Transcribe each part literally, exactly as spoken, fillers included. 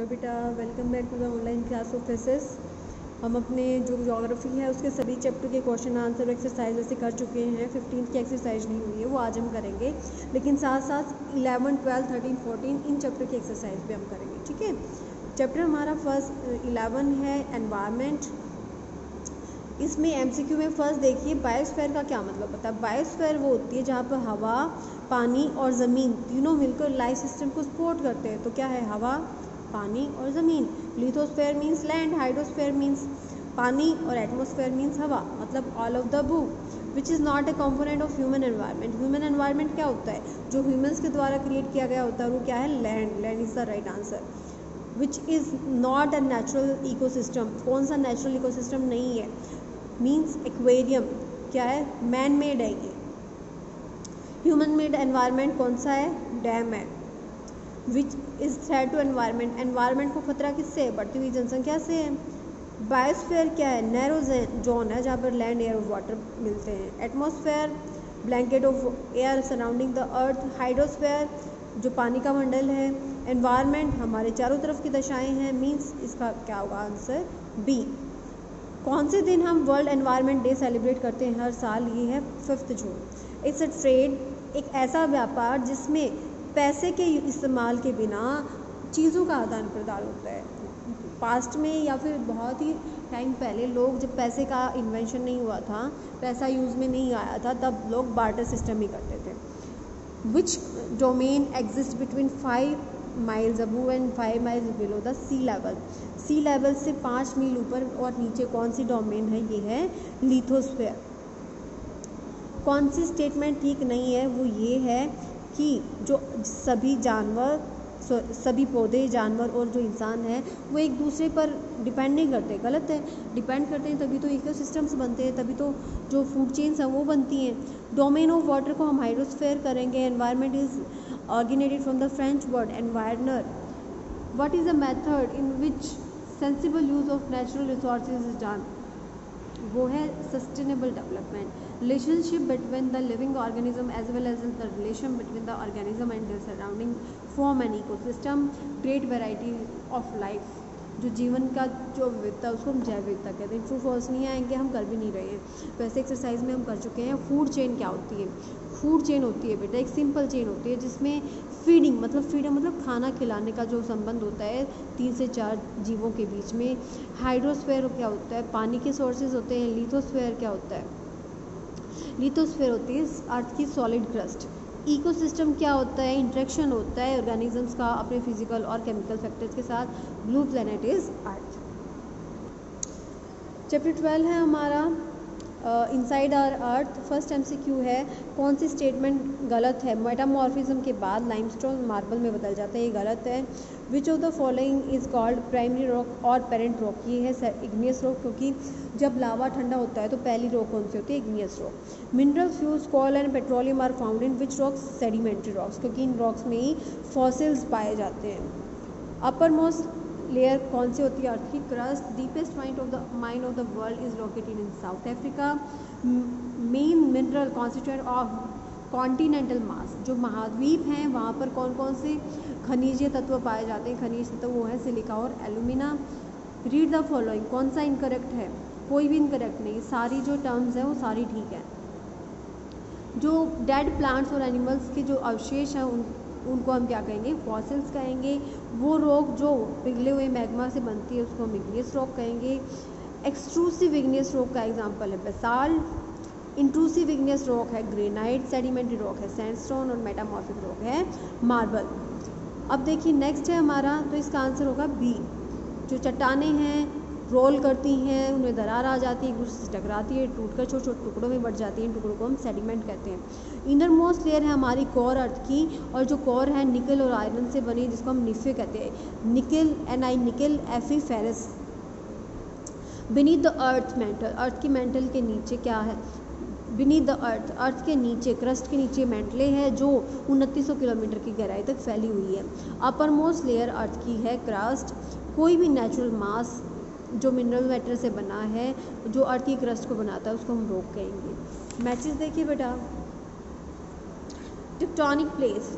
Hello बेटा, welcome back to the online class of physics. हम अपने जो ज्योग्राफी है उसके सभी चैप्टर के क्वेश्चन आंसर एक्सरसाइज वैसे कर चुके हैं। फिफ्टीन की एक्सरसाइज नहीं हुई है, वो आज हम करेंगे, लेकिन साथ साथ इलेवन ट्वेल्व थर्टीन फोर्टीन इन चैप्टर की एक्सरसाइज भी हम करेंगे। ठीक है, चैप्टर हमारा फर्स्ट इलेवन है एनवायरनमेंट। इसमें एमसीक्यू में फर्स्ट देखिए, बायोस्फीयर का क्या मतलब होता है। बायोस्फीयर वो होती है जहाँ पर हवा, पानी और ज़मीन तीनों मिलकर लाइफ सिस्टम को सपोर्ट करते हैं। तो क्या है, हवा, पानी और ज़मीन। Lithosphere means land, hydrosphere means पानी और एटमॉस्फेयर मीन्स हवा, मतलब all of the above which is not a component of human environment. Human environment क्या होता है, जो ह्यूमंस के द्वारा क्रिएट किया गया होता है, वो क्या है, land. Land is the right answer. Which is not a natural ecosystem. कौन सा नेचुरल इकोसिस्टम नहीं है, मीन्स एक्वेरियम। क्या है, मैन मेड है ये। ह्यूमन मेड एनवायरनमेंट कौन सा है, डैम है। Which is threat to environment. Environment को खतरा किससे है, बढ़ती हुई जनसंख्या से है। बायोस्फीयर क्या है, नैरो जोन है जहाँ पर लैंड, एयर और वाटर मिलते हैं। Atmosphere blanket of air surrounding the earth. Hydrosphere जो पानी का मंडल है। एनवायरनमेंट हमारे चारों तरफ की दशाएं हैं, मीन्स इसका क्या होगा आंसर, बी। कौन से दिन हम वर्ल्ड एनवायरनमेंट डे सेलिब्रेट करते हैं हर साल, ये है fifth June. It's a trade, एक ऐसा व्यापार जिसमें पैसे के इस्तेमाल के बिना चीज़ों का आदान प्रदान होता है। पास्ट में या फिर बहुत ही टाइम पहले लोग, जब पैसे का इन्वेंशन नहीं हुआ था, पैसा यूज़ में नहीं आया था, तब लोग बार्टर सिस्टम ही करते थे। Which domain exist between five miles above and five miles below the sea level. Sea level से पाँच मील ऊपर और नीचे कौन सी डोमेन है, ये है लिथोस्फीयर। कौन सी स्टेटमेंट ठीक नहीं है, वो ये है कि जो सभी जानवर, सभी पौधे, जानवर और जो इंसान है वो एक दूसरे पर डिपेंड नहीं करते। गलत है, डिपेंड करते हैं तभी तो इकोसिस्टम्स बनते हैं, तभी तो जो फूड चेन्स हैं वो बनती हैं। डोमेन ऑफ वाटर को हम हाइड्रोस्फीयर करेंगे। Environment is originated from the French word environner. What is the method in which sensible use of natural resources is done, वो है sustainable development. Relationship between the living organism as well as the relation between the organism and their surrounding form an ecosystem. Great variety of life, जो जीवन का जो विविधता उसको हम जैव विविधता कहते हैं। ट्रू फॉल्स नहीं आएंगे, हम कर भी नहीं रहे हैं, वैसे एक्सरसाइज में हम कर चुके हैं। फूड चेन क्या होती है, फूड चेन होती है बेटा एक सिंपल चेन होती है जिसमें फीडिंग मतलब फीडिंग मतलब खाना खिलाने का जो संबंध होता है तीन से चार जीवों के बीच में। हाइड्रोस्फीयर क्या होता है, पानी के सोर्सेज होते हैं। लिथोस्फीयर क्या होता है, लिथोस्फीयर होती है अर्थ की सॉलिड क्रस्ट। इकोसिस्टम क्या होता है, इंटरेक्शन होता है ऑर्गेनिजम्स का अपने फिजिकल और केमिकल फैक्टर्स के साथ। Blue planet is earth. Chapter twelve है हमारा inside our earth. First MCQ है, कौन सी स्टेटमेंट गलत है। मेटामॉर्फिज्म के बाद लाइमस्टोन मार्बल में बदल जाता है, ये गलत है। Which of the following is called primary rock और पेरेंट रॉक, ये है इग्नियस रॉक, क्योंकि जब लावा ठंडा होता है तो पहली रॉक कौन सी होती है, igneous rock. Minerals fuels coal and petroleum are found in which rocks, sedimentary rocks, क्योंकि इन रॉक्स में ही फॉसिल्स पाए जाते हैं। अपर मोस्ट लेयर कौन सी होती है, अर्थ की crust. Deepest point of the mine of the world is located in South Africa. Main mineral constituent of continental mass, जो महाद्वीप हैं वहाँ पर कौन कौन से खनिजीय तत्व पाए जाते हैं, खनिज तत्व वो है सिलिका और एल्यूमिना। रीड द फॉलोइंग, कौन सा इनकरेक्ट है, कोई भी इनकरेक्ट नहीं, सारी जो टर्म्स हैं वो सारी ठीक है। जो डेड प्लांट्स और एनिमल्स के जो अवशेष हैं उन उनको हम क्या कहेंगे, फॉसिल्स कहेंगे। वो रॉक जो पिघले हुए मैग्मा से बनती है उसको हम इग्नियस रॉक कहेंगे। एक्सट्रूसिव इग्नियस रॉक का एग्जांपल है बेसाल्ट। इंट्रूसिव इग्नियस रॉक है ग्रेनाइट। सेडिमेंट्री रॉक है सैंडस्टोन और मेटामॉर्फिक रॉक है मार्बल। अब देखिए नेक्स्ट है हमारा, तो इसका आंसर होगा बी। जो चट्टानें हैं रोल करती हैं, उनमें दरार आ जाती है, एक दूसरे से टकराती है, टूटकर छोटे छोटे टुकड़ों में बढ़ जाती हैं, टुकड़ों को हम सेडिमेंट कहते हैं। इनर मोस्ट लेयर है हमारी कोर अर्थ की, और जो कोर है निकल और आयरन से बनी जिसको हम निफे कहते हैं। निकल N I nickel F E ferrous. Beneath the earth mantle, earth की मेंटल के नीचे क्या है, बीनीथ द अर्थ, अर्थ के नीचे क्रस्ट के नीचे मेंटले है जो उनतीस सौ किलोमीटर की गहराई तक फैली हुई है। अपर मोस्ट लेयर अर्थ की है क्रस्ट। कोई भी नेचुरल मास जो मिनरल मैटर से बना है, जो अर्थ की क्रस्ट को बनाता है, उसको हम रॉक कहेंगे। मैचेस देखिए बेटा, टेक्टोनिक प्लेट्स,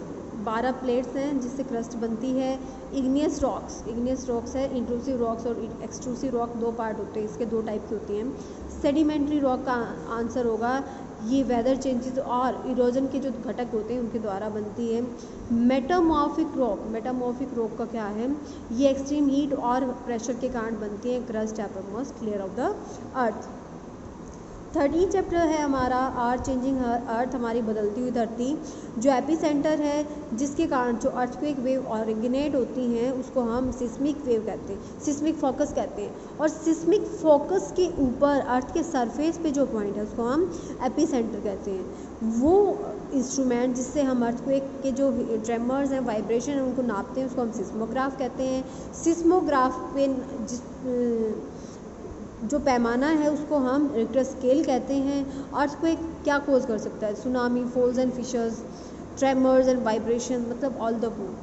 बारह प्लेट्स हैं जिससे क्रस्ट बनती है। इग्नियस रॉक्स, इग्नियस रॉक्स है, इंट्रूसिव रॉक्स और एक्सट्रूसिव रॉक दो पार्ट होते हैं, इसके दो टाइप की होती हैं। सेडिमेंट्री रॉक का आंसर होगा ये वेदर चेंजेस और इरोजन के जो घटक होते हैं उनके द्वारा बनती है। मेटामॉर्फिक रॉक, मेटामॉर्फिक रॉक का क्या है, ये एक्सट्रीम हीट और प्रेशर के कारण बनती है crust uppermost layer of the earth. Thirteen chapter है हमारा अर्थ चेंजिंग अर्थ, हमारी बदलती हुई धरती। जो एपी सेंटर है जिसके कारण जो अर्थक्वेक वेव ऑरिजिनेट होती हैं उसको हम सिस्मिक वेव कहते हैं, सिस्मिक फोकस कहते हैं। और सिस्मिक फोकस के ऊपर अर्थ के सरफेस पे जो पॉइंट है उसको हम एपी सेंटर कहते हैं। वो इंस्ट्रूमेंट जिससे हम अर्थक्वेक के जो ट्रेमर्स हैं, वाइब्रेशन है, उनको नापते हैं उसको हम सिस्मोग्राफ कहते हैं। सिस्मोग्राफ पे जिस जो पैमाना है उसको हम रिक्टर स्केल कहते हैं। अर्थक्वेक क्या कोज कर सकता है, tsunami, faults and fissures, tremors and vibration, मतलब ऑल द अबव।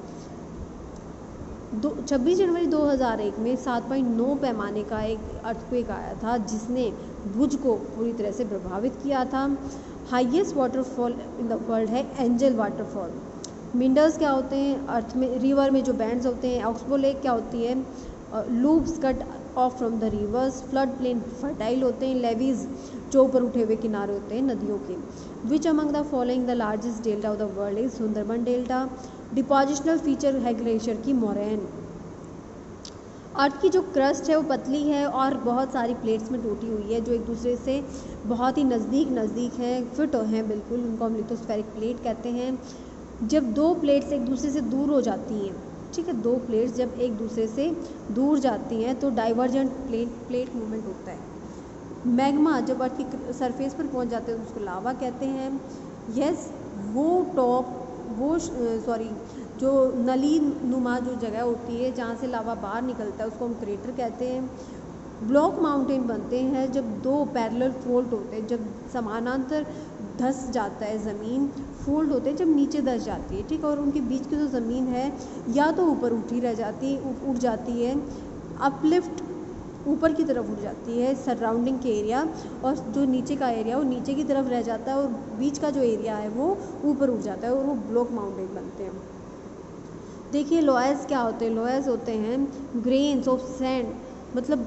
दो छब्बीस जनवरी दो हज़ार एक में सात पॉइंट नौ पैमाने का एक अर्थक्वेक आया था जिसने भुज को पूरी तरह से प्रभावित किया था। Highest waterfall in the world है एंजल वाटरफॉल। मिंडर्स क्या होते हैं, अर्थ में रिवर में जो बैंड्स होते हैं। ऑक्सबो लेक क्या होती है, loops cut off from the rivers. Flood plain fertile होते हैं। लेवीज जो ऊपर उठे हुए किनारे होते हैं नदियों के। Which among the following the largest delta of the world is Sundarban delta. Depositional feature है ग्लेशियर की मोरैन। अर्थ की जो क्रस्ट है वो पतली है और बहुत सारी प्लेट्स में टूटी हुई है जो एक दूसरे से बहुत ही नज़दीक नज़दीक हैं, फिट हैं बिल्कुल, उनको हम लिथोस्फेरिक प्लेट कहते हैं। जब दो प्लेट्स एक दूसरे से दूर हो जाती हैं, ठीक है, दो प्लेट्स जब एक दूसरे से दूर जाती हैं तो डाइवर्जेंट प्लेट प्लेट मूवमेंट होता है। मैग्मा जब अर्थ की सरफेस पर पहुंच जाते हैं तो उसको लावा कहते हैं। यस, वो टॉप वो सॉरी जो नली नुमा जो जगह होती है जहाँ से लावा बाहर निकलता है उसको हम क्रेटर कहते हैं। ब्लॉक माउंटेन बनते हैं जब दो पैरेलल फोल्ड होते हैं, जब समानांतर धंस जाता है ज़मीन, फोल्ड होते हैं जब नीचे धंस जाती है, ठीक है, और उनके बीच की जो ज़मीन है या तो ऊपर उठी रह जाती है, उठ जाती है, अपलिफ्ट ऊपर की तरफ उठ जाती है सराउंडिंग के एरिया, और जो नीचे का एरिया वो नीचे की तरफ रह जाता है और बीच का जो एरिया है वो ऊपर उठ जाता है और वो ब्लॉक माउंटेन बनते हैं। देखिए लोएस क्या होते हैं, लोएस होते हैं ग्रेन्स ऑफ सैंड, मतलब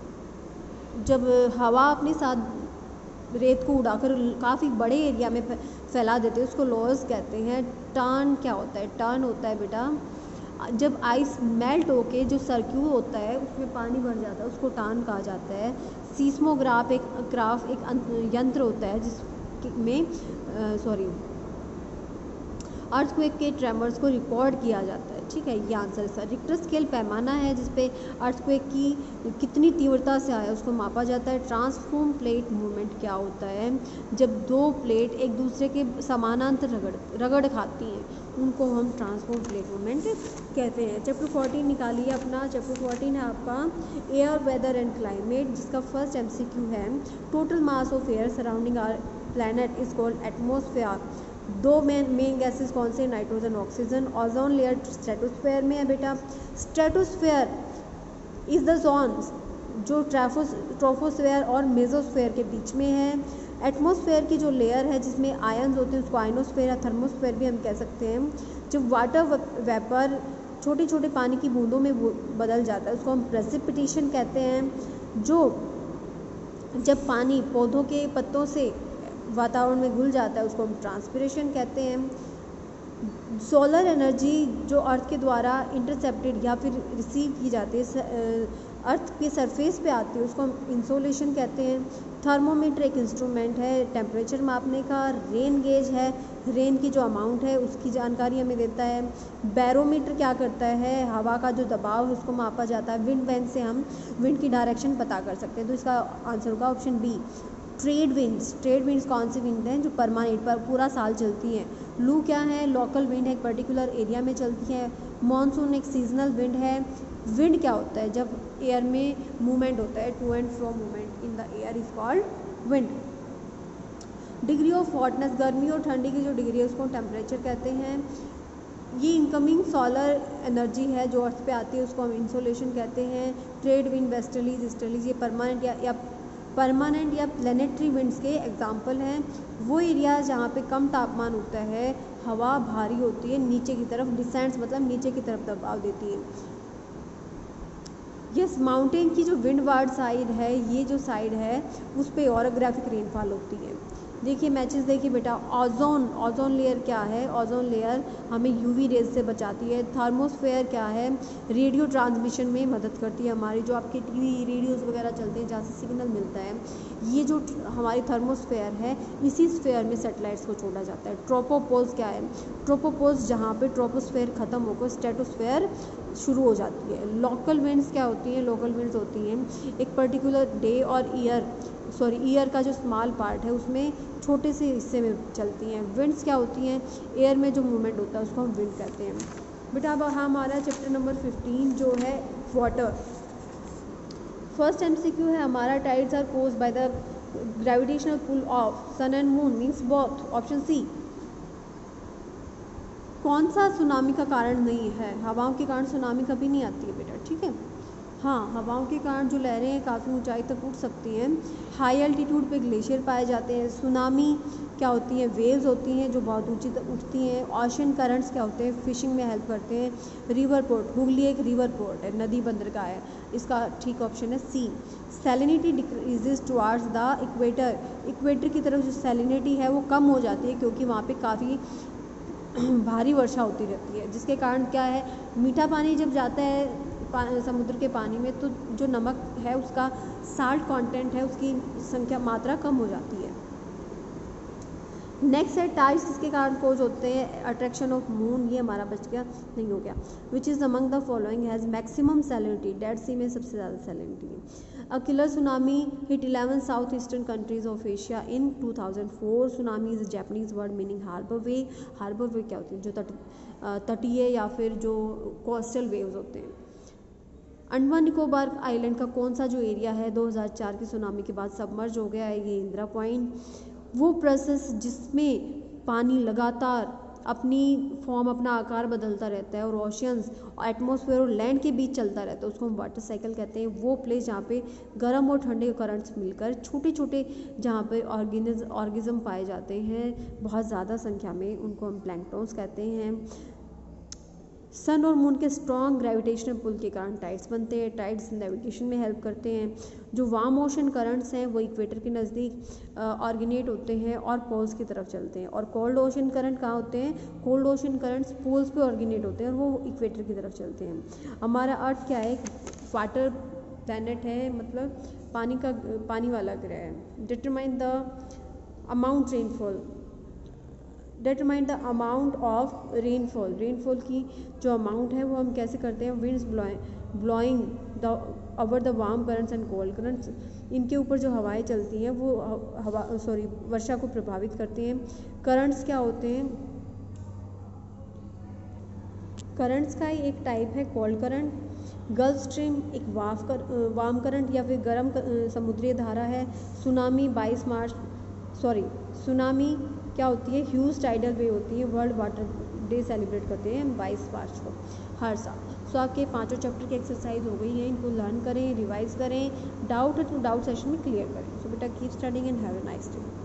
जब हवा अपने साथ रेत को उड़ाकर काफ़ी बड़े एरिया में फैला देते हैं उसको लोएस कहते हैं। टर्न क्या होता है, टर्न होता है बेटा जब आइस मेल्ट होके जो सर्क्यूल होता है उसमें पानी भर जाता है उसको टर्न कहा जाता है। सीस्मोग्राफ एक ग्राफ एक यंत्र होता है जिसमें सॉरी अर्थक्वेक के ट्रेमर्स को रिकॉर्ड किया जाता है, ठीक है, ये आंसर है। रिक्टर स्केल पैमाना है जिसपे अर्थक्वेक की कितनी तीव्रता से आया उसको मापा जाता है। ट्रांसफॉर्म प्लेट मूवमेंट क्या होता है, जब दो प्लेट एक दूसरे के समानांतर रगड़ रगड़ खाती हैं उनको हम ट्रांसफॉर्म प्लेट मूवमेंट कहते हैं। चैप्टर फोर्टीन निकालिए अपना। चैप्टर फोर्टीन है आपका एयर वेदर एंड क्लाइमेट, जिसका फर्स्ट एमसीक्यू है total mass of air surrounding our planet is called atmosphere. दो मेन मेन गैसेस कौन से, nitrogen oxygen. Ozone layer stratosphere में है बेटा। स्ट्रेटोस्फेयर इज द जोन जो ट्राफोस ट्रोफोस्फेयर और मेसोस्फेयर के बीच में है। एटमॉस्फेयर की जो लेयर है जिसमें आयन्स होते हैं उसको आयनोस्फेयर या थर्मोस्फेयर भी हम कह सकते हैं। जब वाटर वेपर छोटे छोटे पानी की बूंदों में बदल जाता है उसको हम प्रेसिपिटेशन कहते हैं। जो जब पानी पौधों के पत्तों से वातावरण में घुल जाता है उसको हम ट्रांसपिरेशन कहते हैं। सोलर एनर्जी जो अर्थ के द्वारा इंटरसेप्टेड या फिर रिसीव की जाती है, अर्थ के सरफेस पे आती है, उसको हम इंसोलेशन कहते हैं। थर्मोमीटर एक इंस्ट्रूमेंट है टेम्परेचर मापने का। रेन गेज है, रेन की जो अमाउंट है उसकी जानकारी हमें देता है। बैरोमीटर क्या करता है, हवा का जो दबाव है उसको मापा जाता है। विंड वैन से हम विंड की डायरेक्शन पता कर सकते हैं, तो इसका आंसर होगा option B. Trade winds, trade winds कौन सी विंड हैं, जो परमानेंट पर पूरा साल चलती हैं। लू क्या है, लोकल विंड है, एक पर्टिकुलर एरिया में चलती है। मॉनसून एक सीजनल विंड है। विंड क्या होता है, जब एयर में मूवमेंट होता है, to and fro movement in the air is called wind. Degree of hotness, गर्मी और ठंडी की जो डिग्री है उसको टेम्परेचर कहते हैं। ये इनकमिंग सोलर एनर्जी है जो अर्थ पे आती है उसको हम इंसोलेशन कहते हैं। ट्रेड विंड वेस्टर्लीज ईस्टर्लीज ये परमानेंट या, या परमानेंट या प्लेनेटरी विंड्स के एग्जाम्पल हैं वो एरियाज जहाँ पे कम तापमान होता है, हवा भारी होती है, नीचे की तरफ डिसेंट्स मतलब नीचे की तरफ दबाव देती है। यस, माउंटेन की जो विंड वार्ड साइड है, ये जो साइड है उस पे ऑरोग्राफिक रेनफॉल होती है। देखिए मैचेस देखिए बेटा, ओजोन ओजोन लेयर क्या है, ओजोन लेयर हमें यूवी रेज से बचाती है। थर्मोस्फेयर क्या है, रेडियो ट्रांसमिशन में मदद करती है हमारी, जो आपके टीवी रेडियोस वगैरह चलते हैं जहाँ से सिग्नल मिलता है, ये जो हमारी थर्मोस्फेयर है इसी स्फेयर में सैटेलाइट्स को छोड़ा जाता है। ट्रोपोपोज क्या है, ट्रोपोपोज जहाँ पे ट्रोपोस्फेयर ख़त्म होकर स्ट्रेटोस्फेयर शुरू हो जाती है। लोकल विंड्स क्या होती हैं, लोकल विंड्स होती हैं एक पर्टिकुलर डे और ईयर सॉरी ईयर का जो स्मॉल पार्ट है उसमें छोटे से हिस्से में चलती हैं। विंड्स क्या होती हैं, एयर में जो मूवमेंट होता है उसको हम विंड कहते हैं। बेटा अब हमारा चैप्टर नंबर फिफ्टीन जो है वाटर। फर्स्ट एमसीक्यू है हमारा, tides are caused by the gravitational pull of sun and moon means both. Option C. कौन सा सुनामी का कारण नहीं है, हवाओं के कारण सुनामी कभी नहीं आती है बेटा, ठीक है। हाँ, हवाओं के कारण जो लहरें हैं काफ़ी ऊंचाई तक उठ सकती हैं। हाई एल्टीट्यूड पे ग्लेशियर पाए जाते हैं। सुनामी क्या होती है, वेव्स होती हैं जो बहुत ऊंची तक उठती हैं। ओशन करंट्स क्या होते हैं, फिशिंग में हेल्प करते हैं। रिवर पोर्ट, हुगली एक रिवर पोर्ट है, नदी बंदरगाह है, इसका ठीक ऑप्शन है C. Salinity decreases towards the equator, equator की तरफ जो सैलिनिटी है वो कम हो जाती है क्योंकि वहाँ पे काफ़ी भारी वर्षा होती रहती है, जिसके कारण क्या है, मीठा पानी जब जाता है समुद्र के पानी में तो जो नमक है उसका साल्ट कंटेंट है उसकी संख्या मात्रा कम हो जाती है। नेक्स्ट है टाइड्स किसके कारण कोज होते हैं, अट्रैक्शन ऑफ मून, ये हमारा बच गया नहीं हो गया। Which is among the following has maximum salinity, Dead Sea में सबसे ज़्यादा सैलिनिटी है। A killer tsunami hit eleven south eastern countries of Asia in two thousand four. Tsunami is Japanese word meaning harbour way. Harbour way क्या होती है, जो तट तटीय या फिर जो कोस्टल वेव्स होते हैं। अंडमान निकोबार आइलैंड का कौन सा जो एरिया है दो हज़ार चार की सुनामी के बाद सबमर्ज हो गया है, ये इंदिरा पॉइंट। वो प्रोसेस जिसमें पानी लगातार अपनी फॉर्म अपना आकार बदलता रहता है और ओशियंस एटमॉस्फेयर और लैंड के बीच चलता रहता है, उसको हम वाटर साइकिल कहते हैं। वो प्लेस जहाँ पे गर्म और ठंडे करंट्स मिलकर छोटे छोटे जहाँ पे ऑर्गेनिज ऑर्गेनिज्म पाए जाते हैं बहुत ज़्यादा संख्या में, उनको हम प्लैंक्टन्स कहते हैं। सन और मून के स्ट्रॉन्ग ग्रेविटेशनल पुल के कारण टाइड्स बनते हैं। टाइड्स नेविगेशन में हेल्प करते हैं। जो वार्म ओशन करंट्स हैं वो इक्वेटर के नज़दीक ऑर्गेनेट होते हैं और पोल्स की तरफ चलते हैं। और कोल्ड ओशन करंट कहाँ होते हैं, कोल्ड ओशन करंट्स पोल्स पे ऑर्गेनेट होते हैं और वो इक्वेटर की तरफ चलते हैं। हमारा अर्थ क्या है, वाटर प्लैनेट है, मतलब पानी का पानी वाला ग्रह है। Determine the amount rainfall, determine the amount of rainfall, rainfall की जो अमाउंट है वो हम कैसे करते हैं, winds blowing blowing the over the warm currents and cold currents, इनके ऊपर जो हवाएं चलती हैं वो हवा सॉरी वर्षा को प्रभावित करती हैं। करंट्स क्या होते हैं, करंट्स का ही एक टाइप है कोल्ड करंट। गल्फ स्ट्रीम एक वाफ कर वार्म करंट या फिर गर्म समुद्री धारा है। सुनामी बाईस मार्च सॉरी सुनामी क्या होती है, ह्यूज टाइडल वेव होती है। वर्ल्ड वाटर डे सेलिब्रेट करते हैं बाईस मार्च को हर साल। सो आपके पांचों चैप्टर की एक्सरसाइज हो गई है, इनको लर्न करें, रिवाइज करें, डाउट है तो डाउट सेशन में क्लियर करें। सो बेटा keep studying and have a nice day.